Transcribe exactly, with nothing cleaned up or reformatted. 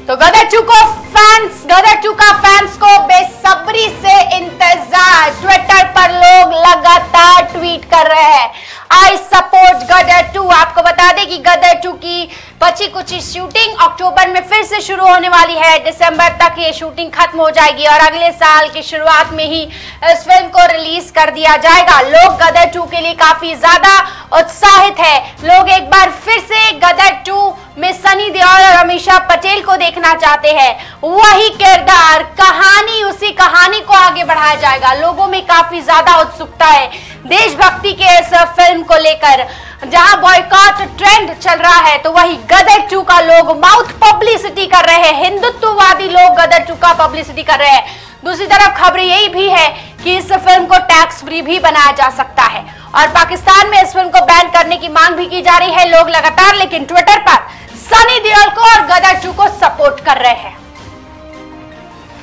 तो गदर टू को fans Gadar two का फैंस को बेसब्री से इंतजार। ट्विटर पर लोग लगातार ट्वीट कर रहे हैं, आई सपोर्ट गदर टू। आपको बता दें कि गदर टू की बची कुछ शूटिंग अक्टूबर में फिर से शुरू होने वाली है। दिसंबर तक ये शूटिंग खत्म हो जाएगी और अगले साल की शुरुआत में ही इस फिल्म को रिलीज कर दिया जाएगा। लोग गदर टू के लिए काफी ज्यादा उत्साहित है। लोग एक बार फिर से गदर टू में सनी देओल और अमीषा पटेल को देखना चाहते हैं। वही किरदार, कहानी, उसी कहानी को आगे बढ़ाया जाएगा। लोगों में काफी ज्यादा उत्सुकता है देशभक्ति के इस फिल्म को लेकर। जहां बॉयकॉट ट्रेंड चल रहा है तो वही गदर टू का लोग माउथ पब्लिसिटी कर रहे हैं। हिंदुत्ववादी लोग गदर टू का पब्लिसिटी कर रहे हैं। दूसरी तरफ खबर यही भी है कि इस फिल्म को टैक्स फ्री भी बनाया जा सकता है और पाकिस्तान में इस फिल्म को बैन करने की मांग भी की जा रही है लोग लगातार। लेकिन ट्विटर पर सनी देओल को और